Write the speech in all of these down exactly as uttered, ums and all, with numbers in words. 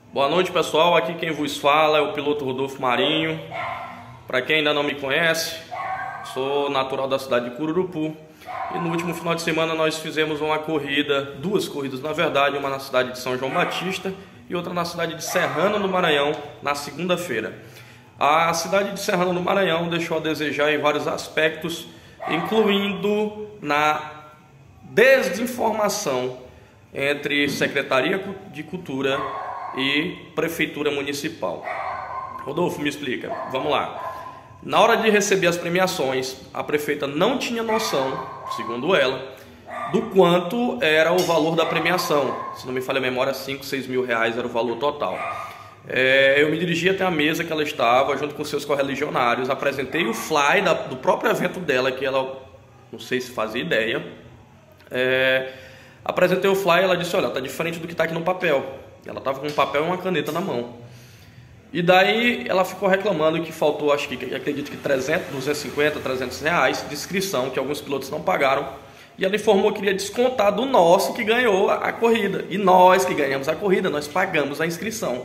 Boa noite, pessoal. Aqui quem vos fala é o piloto Rodolfo Marinho. Para quem ainda não me conhece, sou natural da cidade de Cururupu. E no último final de semana nós fizemos uma corrida, duas corridas na verdade, uma na cidade de São João Batista e outra na cidade de Serrano do Maranhão, na segunda-feira. A cidade de Serrano do Maranhão deixou a desejar em vários aspectos, incluindo na desinformação entre Secretaria de Cultura e Prefeitura Municipal. Rodolfo, me explica, vamos lá. Na hora de receber as premiações, a prefeita não tinha noção, segundo ela, do quanto era o valor da premiação. Se não me falha a memória, cinco, seis mil reais era o valor total. É, eu me dirigi até a mesa que ela estava, junto com seus correligionários, apresentei o fly da, do próprio evento dela, que ela, não sei se fazia ideia. É, apresentei o fly e ela disse, olha, tá diferente do que está aqui no papel. Ela estava com um papel e uma caneta na mão. E daí ela ficou reclamando que faltou, acho que, acredito que trezentos, duzentos e cinquenta, trezentos reais de inscrição, que alguns pilotos não pagaram. E ela informou que iria descontar do nosso que ganhou a, a corrida. E nós que ganhamos a corrida, nós pagamos a inscrição.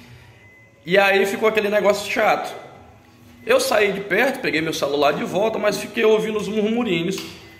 E aí ficou aquele negócio chato. Eu saí de perto, peguei meu celular de volta, mas fiquei ouvindo os murmurinhos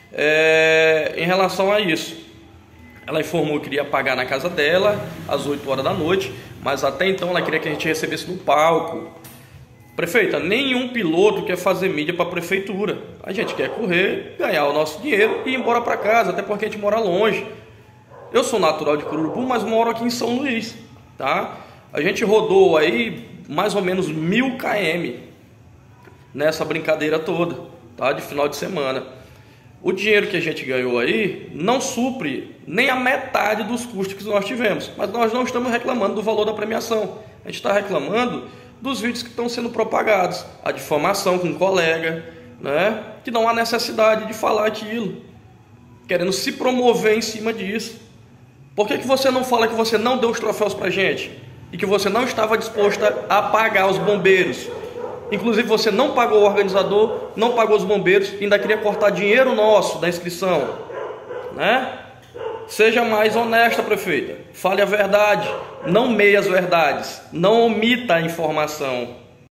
é, em relação a isso. Ela informou que iria pagar na casa dela às oito horas da noite, mas até então ela queria que a gente recebesse no palco. Prefeita, nenhum piloto quer fazer mídia para a prefeitura. A gente quer correr, ganhar o nosso dinheiro e ir embora para casa, até porque a gente mora longe. Eu sou natural de Cururupu, mas moro aqui em São Luís, tá? A gente rodou aí mais ou menos mil quilômetros nessa brincadeira toda, tá? De final de semana. O dinheiro que a gente ganhou aí não supre nem a metade dos custos que nós tivemos. Mas nós não estamos reclamando do valor da premiação. A gente está reclamando dos vídeos que estão sendo propagados. A difamação com um colega, né? Que não há necessidade de falar aquilo. Querendo se promover em cima disso. Por que que você não fala que você não deu os troféus para a gente? E que você não estava disposta a pagar os bombeiros? Inclusive você não pagou o organizador, não pagou os bombeiros, ainda queria cortar dinheiro nosso da inscrição, né? Seja mais honesta, prefeita. Fale a verdade, não meia as verdades, não omita a informação.